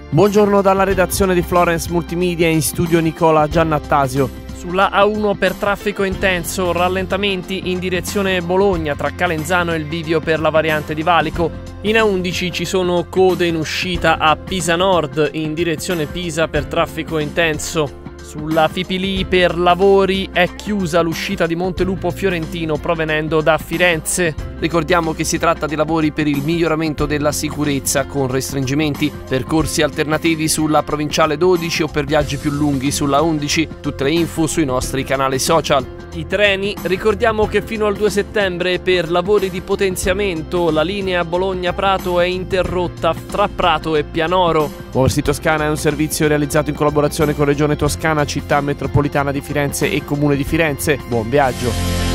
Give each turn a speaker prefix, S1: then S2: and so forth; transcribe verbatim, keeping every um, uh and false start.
S1: Buongiorno dalla redazione di Florence Multimedia, in studio Nicola Giannattasio. Sulla A uno per traffico intenso, rallentamenti in direzione Bologna tra Calenzano e il bivio per la variante di Valico. In A undici ci sono code in uscita a Pisa Nord in direzione Pisa per traffico intenso. Sulla Fipili per lavori è chiusa l'uscita di Montelupo Fiorentino provenendo da Firenze. Ricordiamo che si tratta di lavori per il miglioramento della sicurezza con restringimenti, percorsi alternativi sulla provinciale dodici o per viaggi più lunghi sulla undici. Tutte le info sui nostri canali social. I treni, ricordiamo che fino al due settembre per lavori di potenziamento la linea Bologna-Prato è interrotta tra Prato e Pianoro. Orsi Toscana è un servizio realizzato in collaborazione con Regione Toscana, Città Metropolitana di Firenze e Comune di Firenze. Buon viaggio!